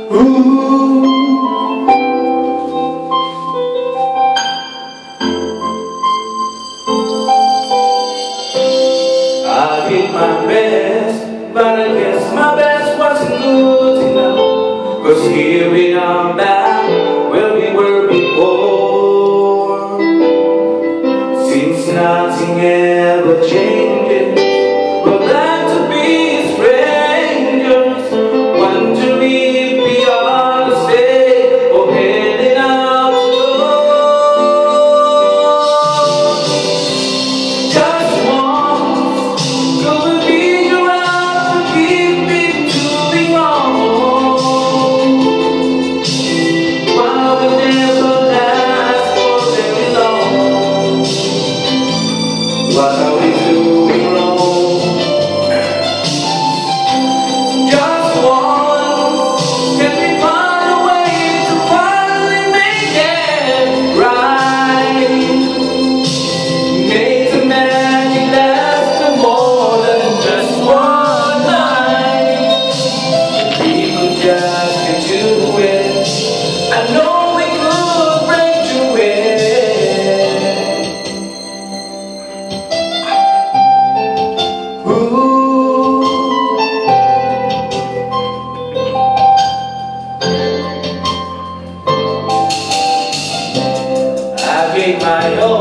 I did my best, but I guess my best wasn't good enough. 'Cause here we are back where we were before. Since nothing ever changes, we're glad to be strangers, wondering if we ought to stay or heading out the door. Just once, could we be around to keep it moving on? While we never last for very long. What are we doing wrong? Just once, can we find a way to finally make it right? Make the magic last for more than just one night. If we could just get to it, I know we could break through it. I gave my all.